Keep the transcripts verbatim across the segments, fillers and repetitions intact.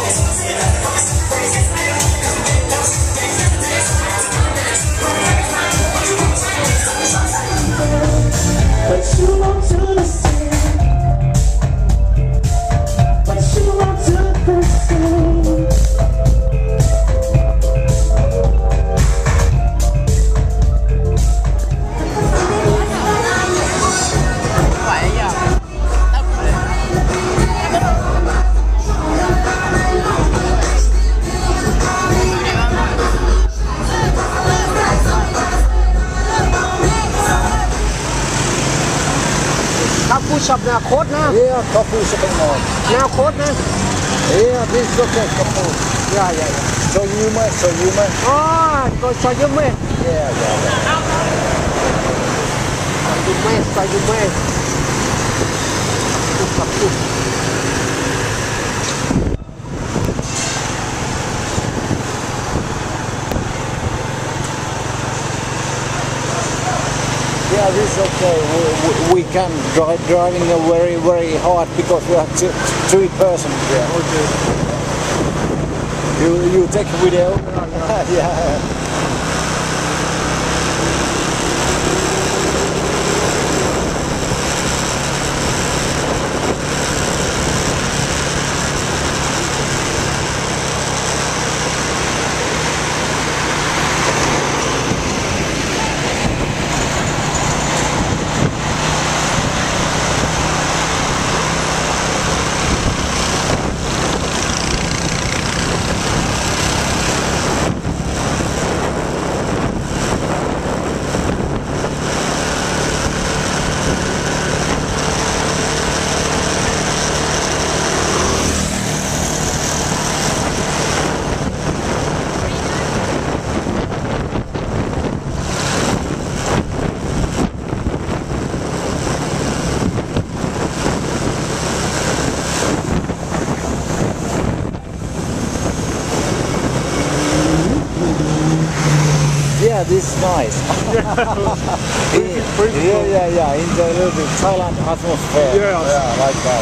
But you want to listen. But you want to listen. Push-up now, caught now? Yeah, top push-up more. Now caught now? Yeah, this is okay, couple. Yeah, yeah, yeah. So you may, so you may. Ah, go so you may. Yeah, yeah, yeah. So you may, so you may. Push-up, push. Yeah, this is okay. We, we, we can drive driving a very very hard because we have two, three persons here. Okay. You you take a video? Yeah. Yeah. Yeah, this is nice. Pretty yeah, cool. yeah, yeah. Enjoy a little bit Thailand atmosphere. Yeah. Yeah, like that.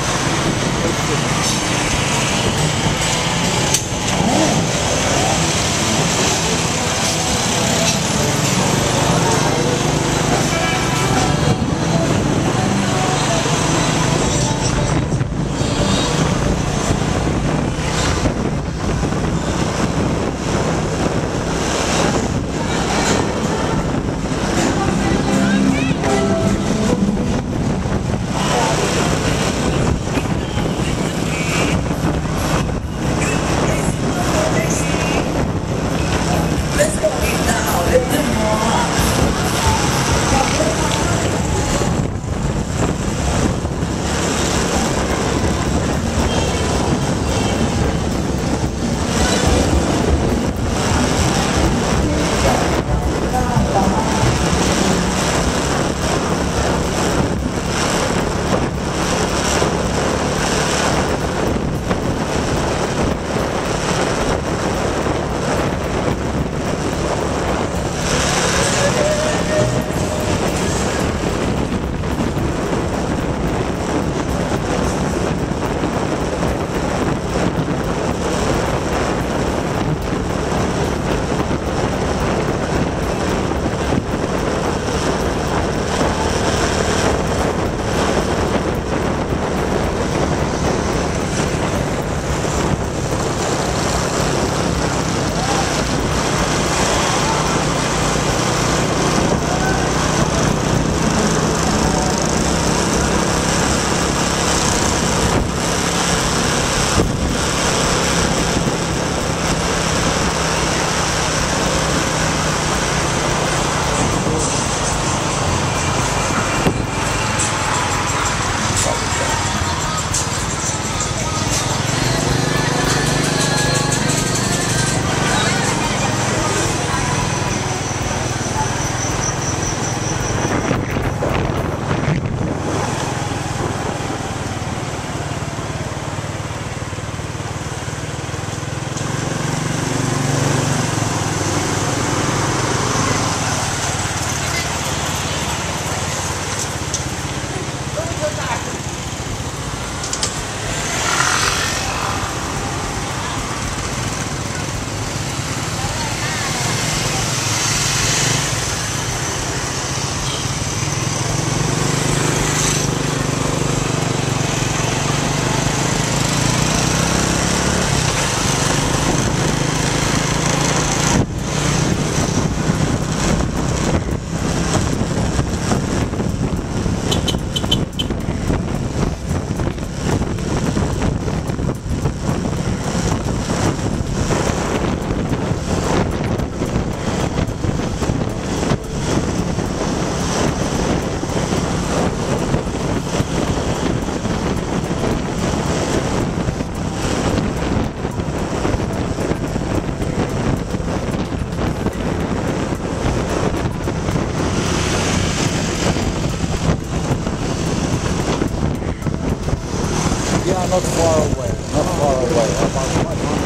not far away. Not far away. About five hundred.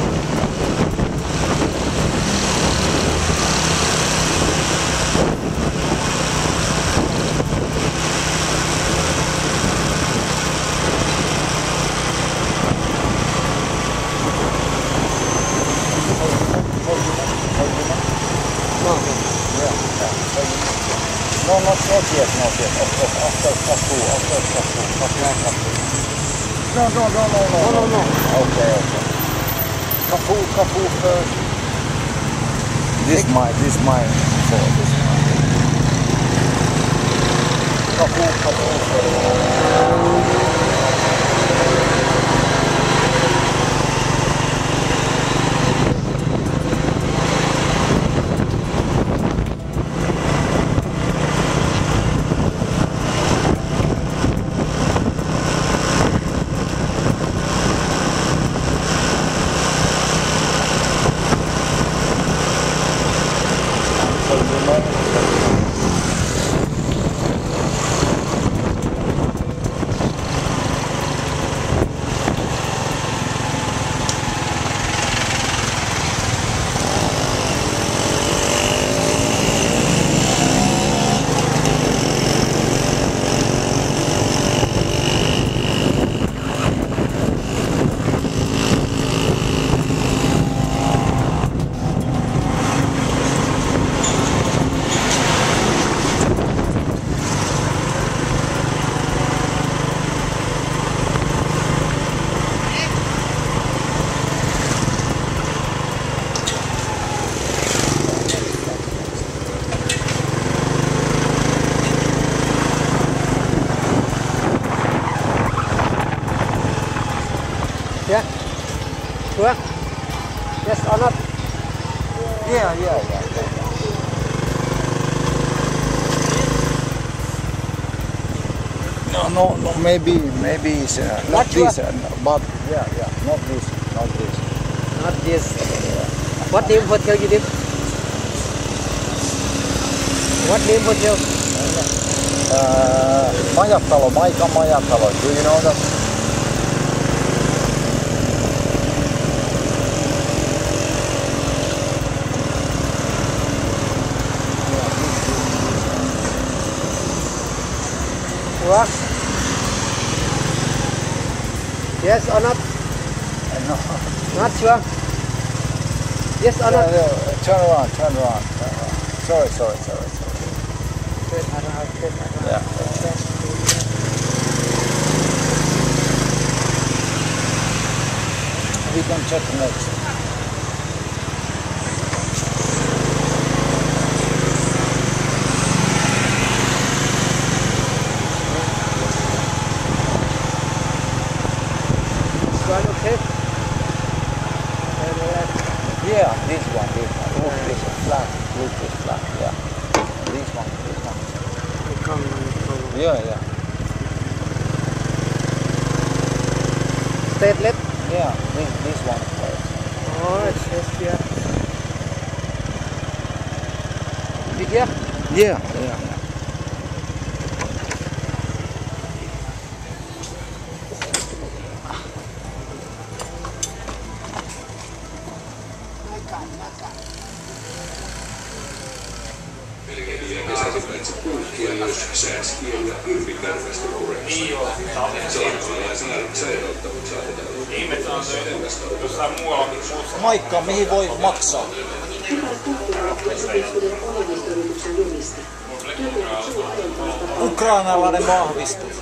No, No, not, not yet, not yet. Of course, after Kafu, after Kafu, Kafu, Kafu. No, no, no, no, no, no, no, no. Okay, okay. Kafu, Kafu first. This mine, this mine, for this mine. Kafu, Kafu first. Yeah? Sure? Yes or not? Yeah, yeah, yeah. No, no, no. Maybe, maybe it's uh, not Not sure. this, uh, but yeah, yeah, not this, not this. Not this. What name hotel you live? What name hotel? Uh, Majatalo, Maika Majatalo. Do you know that? Sure? Yes or not? Uh, no. Not sure? Yes or not? Yeah, yeah, turn around, turn around, turn around. Sorry, sorry, sorry, sorry. Straight around, straight around. Yeah. We can check next. This one okay? And left. Yeah, this one, this one. Look, this one, flat. Look, this flat, yeah. This one, this one. You come, you come. Yeah, yeah. Straight left. Yeah, this, this one first. Oh, it's just here. Big here? Yeah, yeah. Kesäisimmäiset puukielius, sääskieli ja yrpikärvästä pureista. Sairaalaisena sairauttavat saatetaan. Ihmet on jossain muualla muussa. Maikka, mihin voi maksaa? Ukrainalainen vahvistus.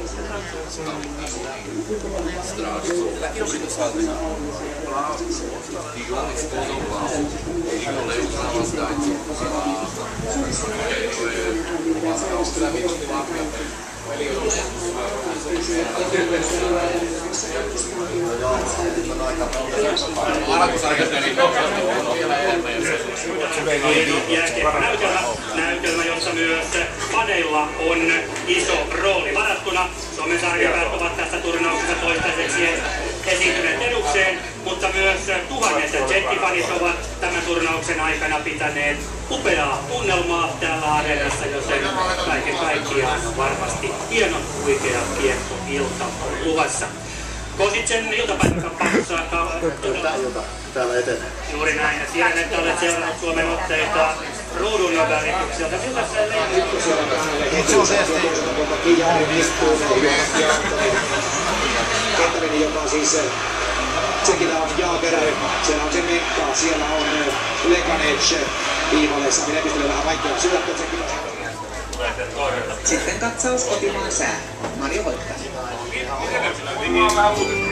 Näytelmä, jossa myös padeilla on iso rooli varattuna. Suomen sarjapäät ovat tässä turnauksessa toistaiseksi esiintyneet edukseen, mutta myös tuhannet jettifanit ovat tämän turnauksen aikana pitäneet upeaa tunnelmaa täällä areenassa, joten kaiken kaikkiaan on varmasti hieno, huikea kiekkoilta luvassa. Kositsen iltapäiväkamppailussa täällä etenee. juuri näin. Ja tiedän, että olet seurannut Suomen otteita ruudun välitykseltä. Miltä se leikki? Ketterinen, joka on siis Tsekillä on Jaager, siellä on Zemekka, siellä on Lekanec viivalle. Sami Lepistelle vähän vaikea syöttää Tsekillä. Sitten katsaus kotimaan sää. Mario Voittaja.